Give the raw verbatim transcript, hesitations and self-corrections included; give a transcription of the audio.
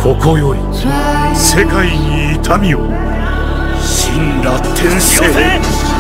ここより世界に痛みを。神羅転生。